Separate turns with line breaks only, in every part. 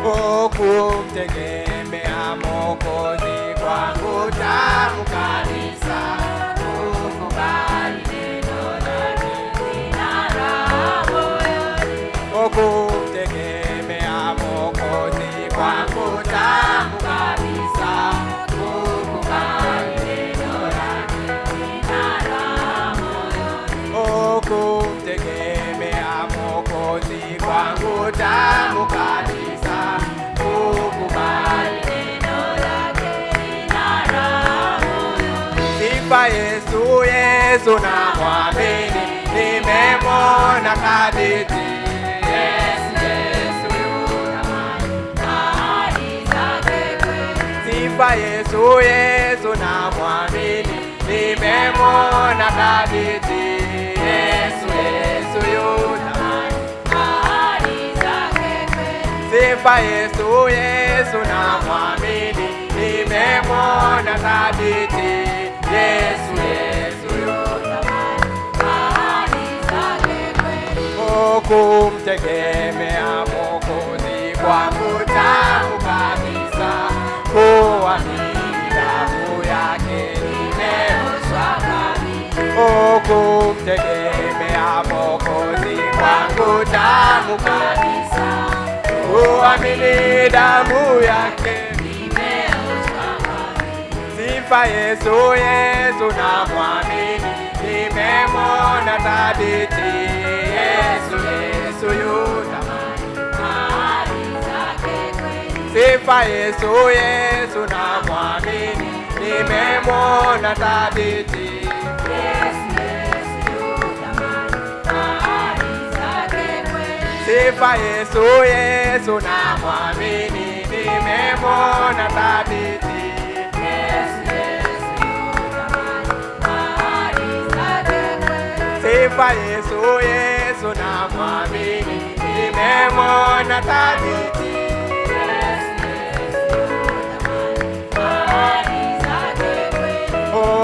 kumtegemea Mwokozi kwangu tamu kabisa. Kukubali neno lake lina raha moyoni. Kumtegemea Mwokozi kwangu tamu kabisa. Kukubali neno lake lina raha moyoni. Kumtegemea Mwokozi kwangu tamu kabisa. Kukubali neno lake lina raha moyoni. Sifa Yesu, Yesu namwamini, nimemwona kaditi. Yesu, Yesu yutamani ahadi zake kweli. Sifa Yesu, Yesu namwamini, nimemwona kaditi. Yesu, Yesu yutamani ahadi zake kweli. Sifa Yesu, Yesu namwamini, nimemwona kaditi. Yesu, Yesu yutamani ahadi zake kweli. Kumtegemea Mwokozi kwangu tamu kabisa. Kuamini damu yake nimeoshwa kabisa. Kumtegemea Mwokozi kwangu tamu kabisa. Kuamini damu yake nimeoshwa kabisa. Sifa Yesu, Yesu namwamini, nimemwona thabiti. Yesu, Yesu yutamani ahadi zake kweli. Sifa Yesu, Yesu namwamini, nimemwona thabiti. Yesu, Yesu yutamani ahadi zake kweli. Sifa Yesu, Yesu namwamini, nimemwona thabiti. Yesu, Yesu yutamani ahadi zake kweli. Sifa Yesu, Yesu namwamini, nimemwona thabiti. Yesu, Yesu yutamani ahadi zake kweli.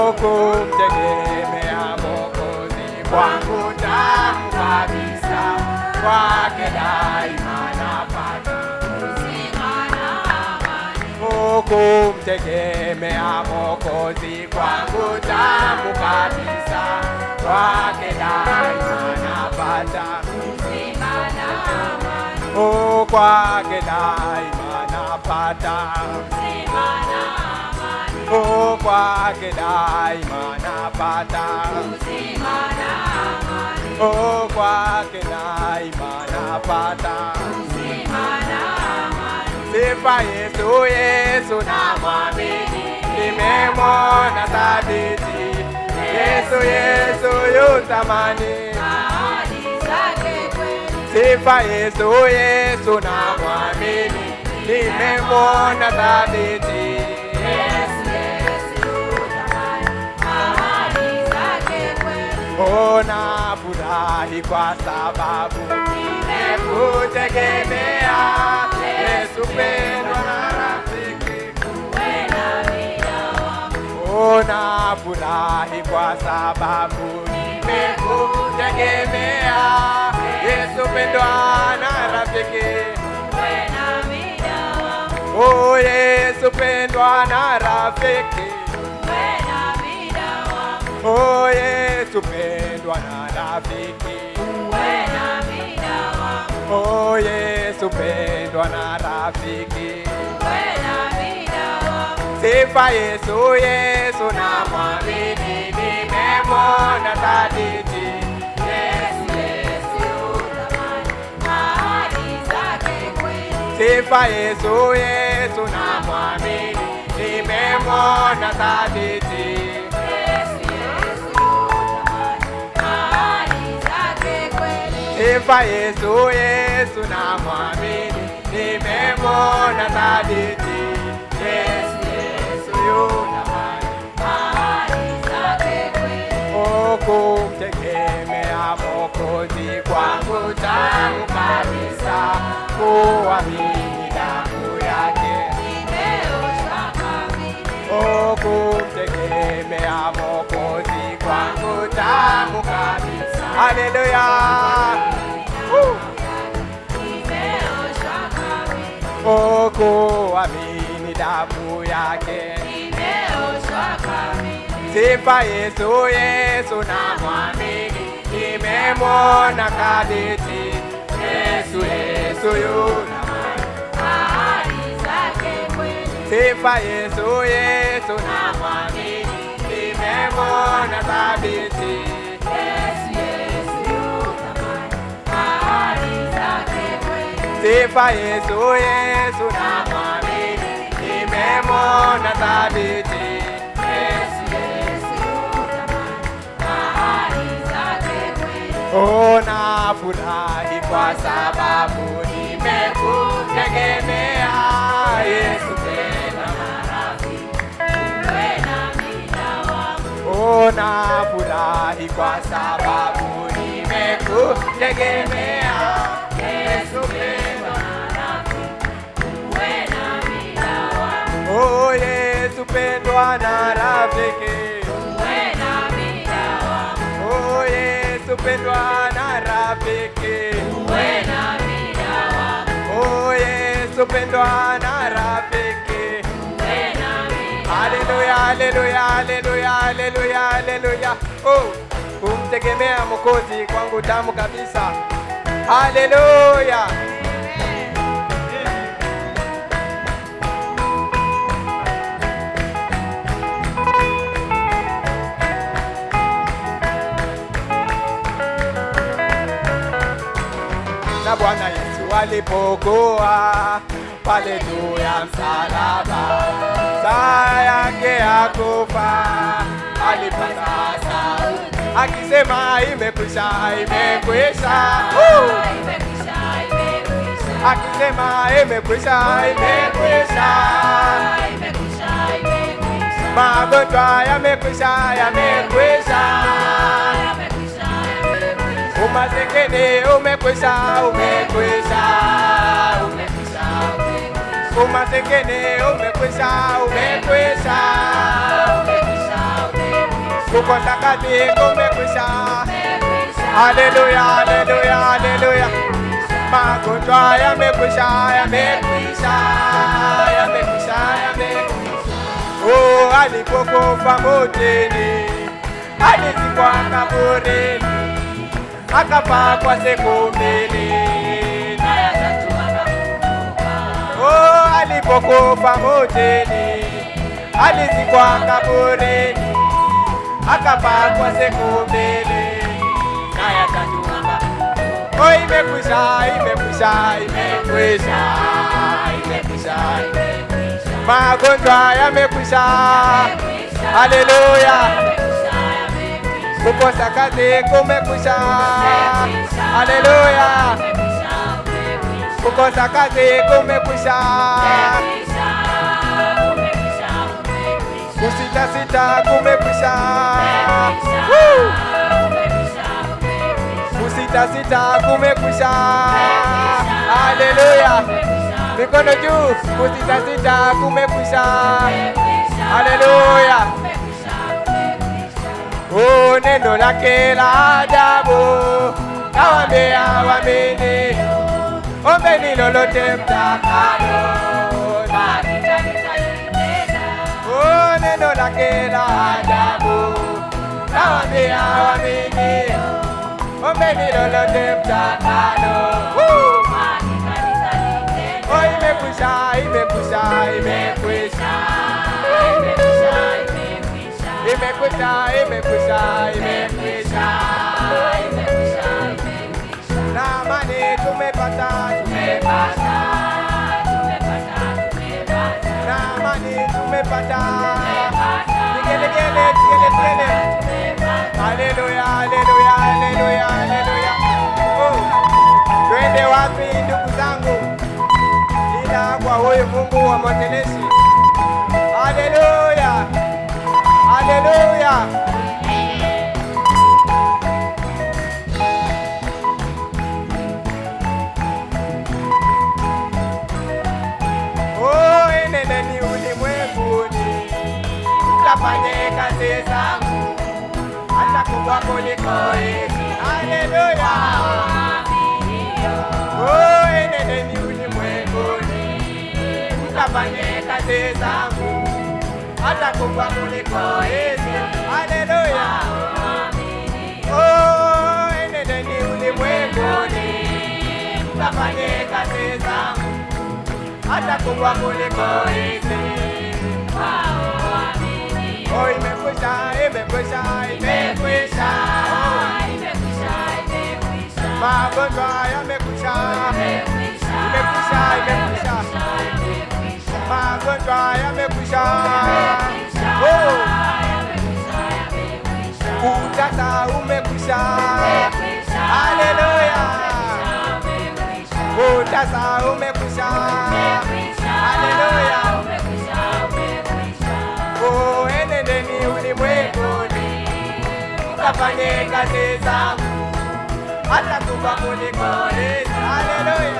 Kumtegemea Mwokozi kwangu tamu kabisa. Kwake daima napata uzima na amani. Kumtegemea Mwokozi kwangu tamu kabisa. Kwake daima napata uzima na amani. Kwake daima napata uzima na amani. Kwake daima napata uzima na amani. Kwake daima napata uzima na amani. Sifa Yesu, Yesu namwamini, nimemwona thabiti. Yesu, Yesu yutamani ahadi zake kweli. Sifa Yesu, Yesu namwamini, nimemwona thabiti. Yesu, Yesu yutamani ahadi zake kweli. Nafurahi kwa sababu nimekutegemea. Yesu pendwa na rafiki, uwe nami daima. Nafurahi kwa sababu nimekutegemea. Yesu pendwa na rafiki, uwe nami daima. Yesu pendwa na rafiki, uwe nami daima. Yesu pendwa na rafiki, uwe nami daima. Yesu pendwa na rafiki, uwe nami daima. Sifa Yesu, Yesu namwamini, nimemwona thabiti. Yesu, Yesu yutamani ahadi zake kweli. Sifa Yesu, Yesu namwamini, nimemwona thabiti. Yesu, Yesu yutamani ahadi zake kweli. Sifa Yesu, Yesu namwamini, nimemwona thabiti. Yesu, Yesu yutamani ahadi zake kweli. Kumtegemea Mwokozi kwangu tamu kabisa. Kuamini damu yake nimeoshwa kabisa. Kumtegemea Mwokozi kwangu tamu kabisa. Haleluya.
Oh, kuamini damu yake.
Nimeoshwa kamili.
Sifa Yesu, Yesu namwamini, nimemwona kabiti. Yesu, Yesu yuna
Ahadi zake kweli.
sifa Yesu, Yesu namwamini, nimemwona kabiti.
Yesu, Yesu yuna ahadi zake kweli.
Sifa Yesu, Yesu namwamini, nimemwona kabiti.
Yesu, Yesu yuna ahadi zake kweli.
Oh, nafurahi kwa sababu nimekutegemea Yesu tena.
Uwe nami dawamu.
Oh, nafurahi kwa sababu nimekutegemea Yesu tena.
Uwe nami dawamu.
Oh, Yesu pendwa na rafiki.
Uwe nami dawamu.
Oh, Yesu pendwa na rafiki.
Uwe nami dawamu.
Oh, Yesu pendwa na rafiki.
Uwe nami
Haleluya, haleluya, haleluya, haleluya, haleluya. Oh, kumtegemea Mwokozi kwangu tamu kabisa. Haleluya. Na Bwana Yesu alipokuwa pale juu ya msalaba, saa yake ya kufa alipata sauti akisema imekwisha, imekwisha.
imekwisha, imekwisha.
Akisema imekwisha, imekwisha.
Imekwisha, imekwisha.
Magonjwa yamekwisha, yamekwisha.
Imekwisha, imekwisha.
Umasikini umekwisha, umekwisha, umekwisha. Umasikini umekwisha, umekwisha. Kukosa kazi kumekwisha. Haleluya, haleluya, haleluya. Magonjwa yamekwisha, yamekwisha, yamekwisha, yamekwisha. Oh, alipokufa motini, alizikwa kaburini, akafa kwa siku mbili. Oh, alipokufa motini, alizikwa kaburini, akafa kwa siku mbili. Na ya tatu oh, imekwisha, imekwisha, imekwisha, imekwisha. Magonjwa yamekwisha. Haleluya. Kukosa kazi kumekwisha. Haleluya. Kukosa kazi kumekwisha. Kusita sita kumekwisha. Kusita sita kumekwisha. Haleluya. Mikono juu. Kusita sita kumekwisha. Haleluya. Oh, neno lake la ajabu nawaambia waamini, ombeni lolote mtakalo. Oh, neno lake la ajabu nawaambia waamini, ombeni lolote mtakalo. Oh, imekwisha, imekwisha, imekwisha. Imekwisha, imekwisha, imekwisha. Na amani tumepata, tumepata. Na amani tumepata. Vigelegele, vigelegele. Haleluya, haleluya, haleluya, haleluya. Oh, twende wapi ndugu zangu ila kwa huyu Mungu wa mwotelezi. Haleluya. Haleluya. Oh, enendeni ulimwenguni mkafanye kazi zangu hata kubwa kuliko hizi. Haleluya. Oh, enendeni ulimwenguni ukafanye kazi zangu, hata kubwa kuliko hizi. Haleluya. Oh, enendeni ulimwenguni, ukafanye kazi zangu, hata kubwa kuliko hizi. Oh, imekwisha, imekwisha, imekwisha. Magonjwa yamekwisha, imekwisha, imekwisha. Magonjwa yamekwisha. Oh, utasa umekwisha. Haleluya. Utasa umekwisha. Haleluya. Oh, enendeni ulimwenguni, ukafanye kazi zangu, hata kubwa kuliko hizi. Haleluya.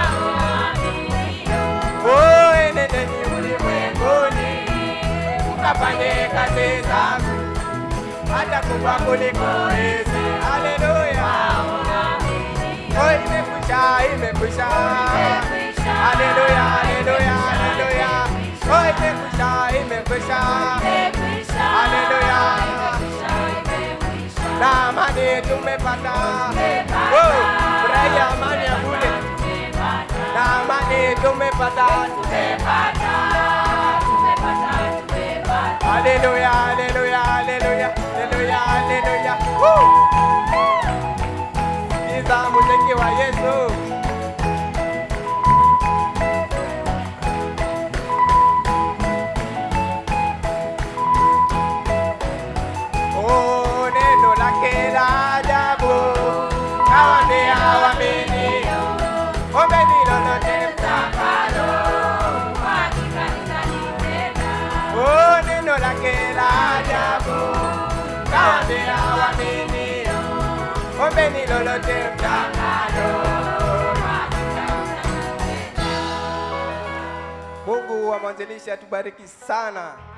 Oh, enendeni ulimwenguni, ukafanye kazi zangu, hata kubwa kuliko hizi. Haleluya. Oh, imekwisha, imekwisha. Haleluya, haleluya, haleluya. Oh, imekwisha, imekwisha. Haleluya. Na amani tumepata. Oh, furahia amani ya bure. Na amani tumepata. Haleluya, haleluya, haleluya, haleluya, haleluya. Sikiza muziki wa Yesu. Oh, neno lake la ajabu, kawaambia waaminio, ombeni lolote mtakalo, hakika nitatenda. Oh, neno lake la ajabu, kawaambia waaminio, ombeni lolote mtakalo, hakika nitatenda. Mungu wa mwanzilishi atubariki sana.